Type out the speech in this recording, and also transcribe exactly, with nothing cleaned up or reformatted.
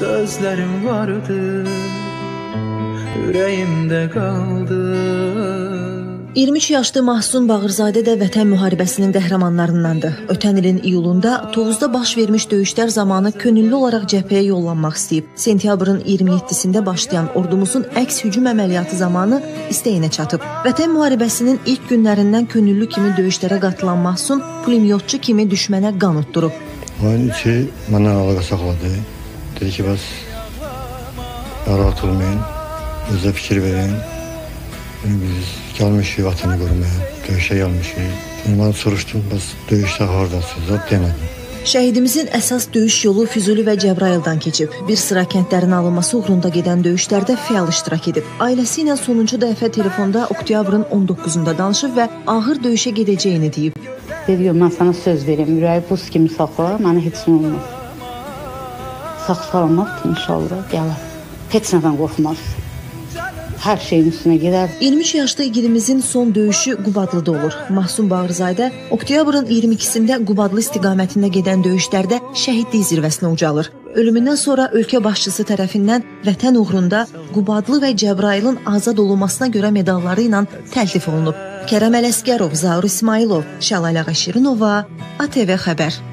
sözlərim vardı, ürəyimdə qaldı. iyirmi üç yaşlı Mahsun Bağırzadə də Vətən müharibəsinin qəhrəmanlarındandır. Ötən ilin iyulunda Tovuzda baş vermiş döyüşlər zamanı könüllü olaraq cəbhəyə yollanmaq istəyib. Sentyabrın iyirmi yeddisində başlayan ordumuzun əks hücum əməliyyatı zamanı istəyinə çatıb. Vətən müharibəsinin ilk günlərindən könüllü kimi döyüşlərə qatılan Mahsun pulemyotçu kimi düşmənə qan utdurub. Oyun içi məndən əlaqə saxladı. Dedi ki, bəs narahat olmayın, özə fikir verin. Biz gəlmişik vətəni qorumaya, döyüşə gəlmişik. Mən soruşdum, bəs döyüşdə haradasınız, demədim. Şəhidimizin əsas döyüş yolu Füzuli və Cəbrayıldan keçib. Bir sıra kəndlərin alınması uğrunda gedən döyüşlərdə fəal iştirak edib. Ailəsi ilə sonuncu dəfə telefonda oktyabrın on doqquzunda danışıb və ağır döyüşə gedəcəyini deyib. Dedi, mən sana söz verim, ürəyi buz kimi saxlar, mənə heç nə olmaz. Sağ salamat inşallah gələr. Heç nədən qorxmaz. Hər şeyin üstünə gedər. iyirmi üç yaşlı igidimizin son döyüşü Qubadlıda olur. Mahsun Bağırzadə oktyabrın iyirmi ikisində Qubadlı istiqamətində gedən döyüşlərdə şəhidlik zirvəsinə ucalır. Ölümündən sonra ölkə başçısı tərəfindən vətən uğrunda Qubadlı və Cəbrayılın azad olunmasına görə medalları ilə təltif olunub. Kərəm Ələsgərov, Zaur İsmailov, Şəlalə Qəşirinova, A T V Xəbər.